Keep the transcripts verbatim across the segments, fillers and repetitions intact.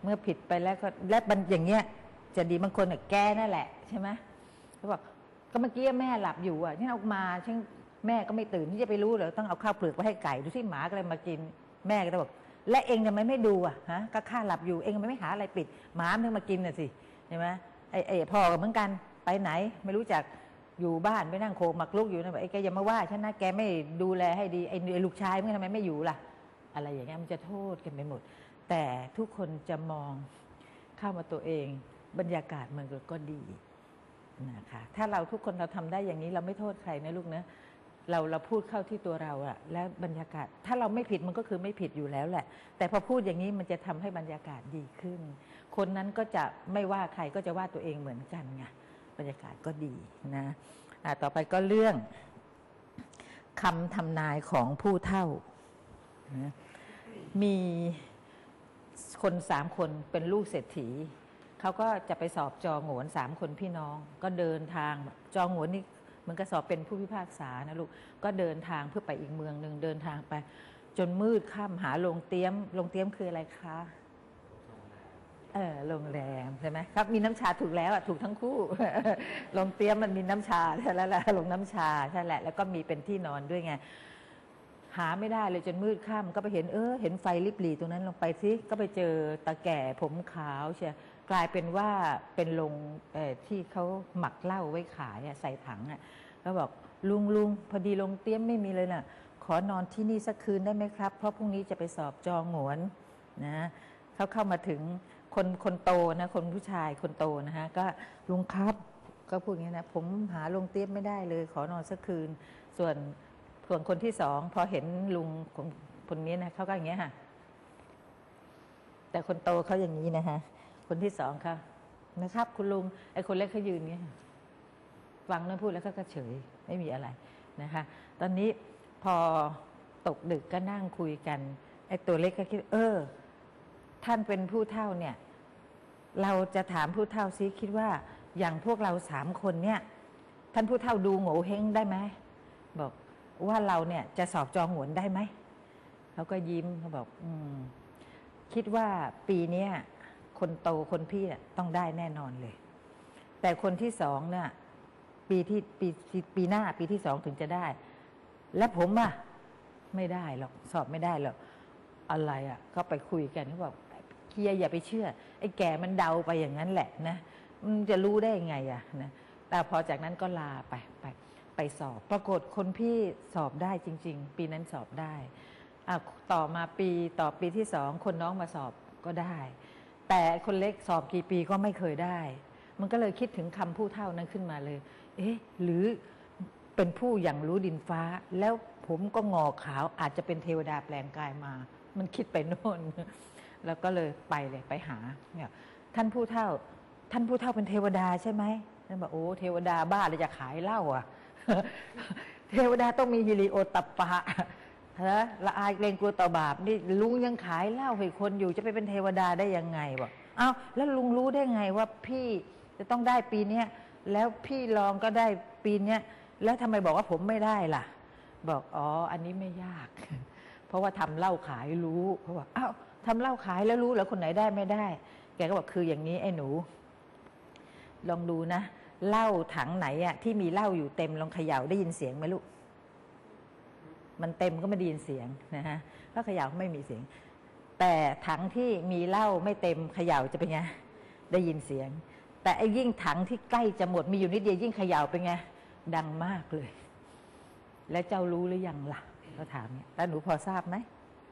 เมื่อผิดไปแล้วก็และบันอย่างเงี้ยจะดีบางคนอ่ะแกนั่นแหละใช่ไหมเขาบอกก็เมื่อกี้แม่หลับอยู่อ่ะที่เอามาช่างแม่ก็ไม่ตื่นที่จะไปรู้เหรอต้องเอาข้าวเปลือกไปให้ไก่ดูที่หมาก็เลยมากินแม่ก็จะบอกและเองทำไมไม่ดูอ่ะฮะก็ข้าหลับอยู่เองทำไมไม่หาอะไรปิดหมามันมากินน่ะสิใช่ไหมไอ้ไอ้พ่อก็เหมือนกันไปไหนไม่รู้จักอยู่บ้านไปนั่งโคหมักลุกอยู่นะไอ้แกอย่ามาว่าฉันนะแกไม่ดูแลให้ดีไอ้ลูกชายมันทำไมไม่อยู่ล่ะอะไรอย่างเงี้ยมันจะโทษกันไปหมดแต่ทุกคนจะมองเข้ามาตัวเองบรรยากาศมันก็ดีนะคะถ้าเราทุกคนเราทำได้อย่างนี้เราไม่โทษใครนะลูกนะเราเราพูดเข้าที่ตัวเราอะแล้วบรรยากาศถ้าเราไม่ผิดมันก็คือไม่ผิดอยู่แล้วแหละแต่พอพูดอย่างนี้มันจะทำให้บรรยากาศดีขึ้นคนนั้นก็จะไม่ว่าใครก็จะว่าตัวเองเหมือนกันไงบรรยากาศก็ดีนะต่อไปก็เรื่องคำทำนายของผู้เฒ่านะมีคนสามคนเป็นลูกเศรษฐีเขาก็จะไปสอบจอโหนสามคนพี่น้องก็เดินทางจอโหนนี่มันก็สอบเป็นผู้พิพากษานะลูกก็เดินทางเพื่อไปอีกเมืองหนึ่งเดินทางไปจนมืดค่ำหาโรงเตี้ยมโรงเตี้ยมคืออะไรคะเออโรงแรมใช่ไหมครับมีน้ำชาถูกแล้วอ่ะถูกทั้งคู่โรงเตี้ยมมันมีน้ำชาใช่แล้วแหละโรงน้ำชาใช่แหละแล้วก็มีเป็นที่นอนด้วยไงหาไม่ได้เลยจนมืดค่ำก็ไปเห็นเออเห็นไฟลิบหลีตรงนั้นลงไปซิก็ไปเจอตาแก่ผมขาวเชียกลายเป็นว่าเป็นโรงเอ่อที่เขาหมักเหล้าไว้ขายใส่ถังอ่ะแล้วบอกลุงลุงพอดีโรงเตี้ยมไม่มีเลยน่ะขอนอนที่นี่สักคืนได้ไหมครับเพราะพรุ่งนี้จะไปสอบจองโหนนะเขาเข้ามาถึงคนคนโตนะคนผู้ชายคนโตนะฮะก็ลุงครับก็พูดอย่างนี้นะผมหาโรงเตี้ยมไม่ได้เลยขอนอนสักคืนส่วนส่วนคนที่สองพอเห็นลุงคนคนนี้นะเขาก็อย่างเงี้ยค่ะแต่คนโตเขาอย่างนี้นะฮะคนที่สองค่ะนะครับคุณลุงไอ้คนเล็กเขายืนเงี้ยฟังนั่นพูดแล้วก็เฉยไม่มีอะไรนะคะตอนนี้พอตกดึกก็นั่งคุยกันไอ้ตัวเล็กก็คิดเออท่านเป็นผู้เฒ่าเนี่ยเราจะถามผู้เฒ่าซิคิดว่าอย่างพวกเราสามคนเนี่ยท่านผู้เฒ่าดูโง่เฮงได้ไหมบอกว่าเราเนี่ยจะสอบจองโหนได้ไหมเขาก็ยิ้มเขาบอกอืมคิดว่าปีนี้คนโตคนพี่ต้องได้แน่นอนเลยแต่คนที่สองเนี่ยปีที่ปีปีหน้าปีที่สองถึงจะได้และผมอ่ะไม่ได้หรอกสอบไม่ได้หรอกอะไรอ่ะก็ไปคุยกันเขาบอกเคียอย่าไปเชื่อไอ้แก่มันเดาไปอย่างนั้นแหละนะมันจะรู้ได้ยังไงอ่ะนะแต่พอจากนั้นก็ลาไปไปไปสอบปรากฏคนพี่สอบได้จริงๆปีนั้นสอบได้อ่ะต่อมาปีต่อปีที่สองคนน้องมาสอบก็ได้แต่คนเล็กสอบกี่ปีก็ไม่เคยได้มันก็เลยคิดถึงคำผู้เฒ่านั้นขึ้นมาเลยเอ๊ะหรือเป็นผู้อย่างรู้ดินฟ้าแล้วผมก็งอขาวอาจจะเป็นเทวดาแปลงกายมามันคิดไปโน่นแล้วก็เลยไปเลยไปหาเนี่ยท่านผู้เฒ่าท่านผู้เฒ่าเป็นเทวดาใช่ไหมท่านบอกโอ้เทวดาบ้าเลยจะขายเหล้าอ่ะ เทวดาต้องมีฮิริโอตปปะฮะละอายเกรงกลัวต่อบาปนี่ลุงยังขายเหล้าให้คนอยู่จะไปเป็นเทวดาได้ยังไงบอกอ้าวแล้วลุงรู้ได้ไงว่าพี่จะต้องได้ปีนี้แล้วพี่รองก็ได้ปีนี้แล้วทำไมบอกว่าผมไม่ได้ล่ะบอกอ๋ออันนี้ไม่ยากเพราะว่าทำเหล้าขายรู้เขาบอกอ้าวทำเหล้าขายแล้วรู้แล้วคนไหนได้ไม่ได้แกก็บอกคืออย่างนี้ไอ้หนูลองดูนะเหล้าถังไหนอะที่มีเหล้าอยู่เต็มลองเขย่าได้ยินเสียงไหมลูกมันเต็มก็ไม่ได้ยินเสียงนะฮะถ้าเขย่าไม่มีเสียงแต่ถังที่มีเหล้าไม่เต็มเขย่าจะเป็นไงได้ยินเสียงแต่ไอ้ยิ่งถังที่ใกล้จะหมดมีอยู่นิดเดียวยิ่งเขย่าเป็นไงดังมากเลยแล้วเจ้ารู้หรือยังล่ะเขาถามเนี่ยแล้วหนูพอทราบไหม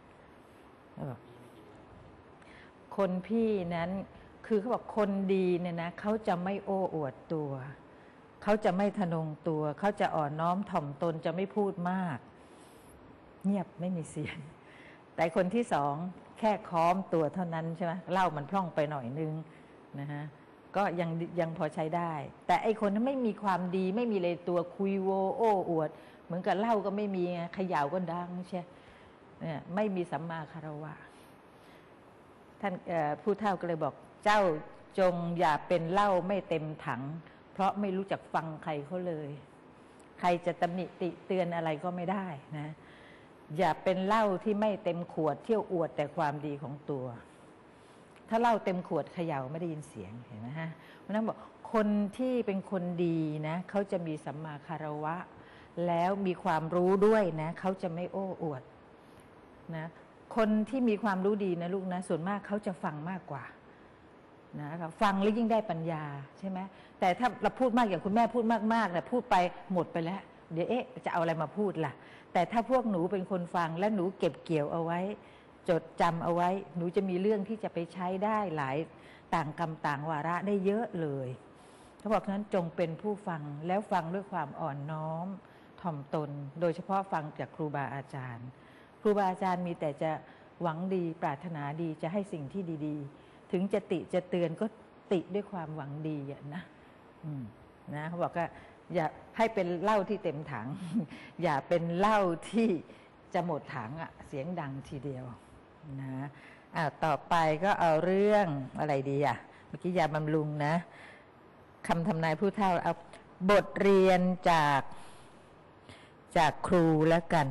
คนพี่นั้นคือเขาบอกคนดีเนี่ยนะเขาจะไม่โอ้อวดตัวเขาจะไม่ทะนงตัวเขาจะอ่อนน้อมถ่อมตนจะไม่พูดมากเงียบไม่มีเสียงแต่คนที่สองแค่ค้อมตัวเท่านั้นใช่ไหมเล่ามันพร่องไปหน่อยนึงนะฮะก็ยังยังพอใช้ได้แต่ไอคนนั้นไม่มีความดีไม่มีเลยตัวคุยโวโอ้อวดเหมือนกับเล่าก็ไม่มีเขย่าก็ดังใช่เนี่ยไม่มีสัมมาคารวะท่านผู้เฒ่าก็เลยบอกเจ้าจงอย่าเป็นเหล้าไม่เต็มถังเพราะไม่รู้จักฟังใครเขาเลยใครจะตำหนิติเตือนอะไรก็ไม่ได้นะอย่าเป็นเหล้าที่ไม่เต็มขวดเที่ยวอวดแต่ความดีของตัวถ้าเหล้าเต็มขวดเขย่าไม่ได้ยินเสียงเห็นไหมฮะเพราะนั้นบอกคนที่เป็นคนดีนะเขาจะมีสัมมาคารวะแล้วมีความรู้ด้วยนะเขาจะไม่โอ้อวดนะคนที่มีความรู้ดีนะลูกนะส่วนมากเขาจะฟังมากกว่านะครับฟังแล้วยิ่งได้ปัญญาใช่ไหมแต่ถ้าเราพูดมากอย่างคุณแม่พูดมากๆเนี่ยพูดไปหมดไปแล้วเดี๋ยวเอ๊ะจะเอาอะไรมาพูดล่ะแต่ถ้าพวกหนูเป็นคนฟังและหนูเก็บเกี่ยวเอาไว้จดจำเอาไว้หนูจะมีเรื่องที่จะไปใช้ได้หลายต่างกรรมต่างวาระได้เยอะเลยเขาบอกฉะนั้นจงเป็นผู้ฟังแล้วฟังด้วยความอ่อนน้อมถ่อมตนโดยเฉพาะฟังจากครูบาอาจารย์ครูบาอาจารย์มีแต่จะหวังดีปรารถนาดีจะให้สิ่งที่ดีๆถึงจะติจะเตือนก็ติด้วยความหวังดีนะนะเขาบอกว่าอย่าให้เป็นเหล้าที่เต็มถัง อย่าเป็นเหล้าที่จะหมดถังอะเสียงดังทีเดียวนะอ่าต่อไปก็เอาเรื่องอะไรดีอ่ะเมื่อกี้ยาบำรุงนะคำทำนายผู้เฒ่าเอาบทเรียนจากจากครูแล้วกัน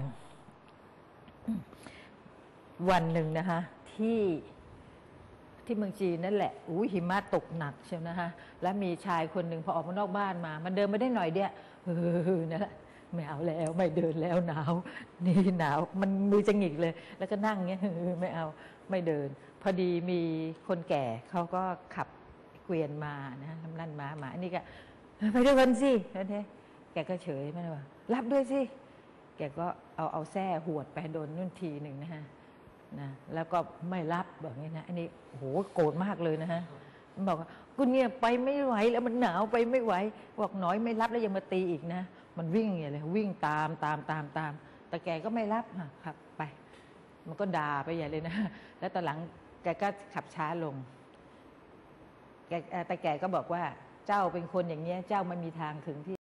วันหนึ่งนะคะที่ที่เมืองจีนนั่นแหละอู้หิมะตกหนักใช่ไหมนะคะแล้วมีชายคนหนึ่งพอออกมานอกบ้านมามันเดินไม่ได้หน่อยเดียวเออนั่นแหละไม่เอาแล้วไม่เดินแล้วหนาวนี่หนาวมันมือจะหงิกเลยแล้วก็นั่งเงี้ยไม่เอาไม่เดินพอดีมีคนแก่เขาก็ขับเกวียนมานะทำนั่นมามาอันนี้ก็ไปด้วยกันสิแล้วเนี่ยแกก็เฉยไม่ได้ว่ารับด้วยสิแกก็เอาเอาแส้หวดไปโดนนุ่นทีหนึ่งนะฮะนะแล้วก็ไม่รับแบบนี้นะอันนี้โหโกรธมากเลยนะฮะมันบอกว่ากูเนี่ยไปไม่ไหวแล้วมันหนาวไปไม่ไหวบอกน้อยไม่รับแล้วยังมาตีอีกนะมันวิ่งอย่างเลยวิ่งตามตามตามตามแต่แกก็ไม่รับขับไปมันก็ด่าไปใหญ่เลยนะแล้วตอนหลังแกก็ขับช้าลงแกแต่แกก็บอกว่าเจ้าเป็นคนอย่างเงี้ยเจ้าไม่มีทางถึงที่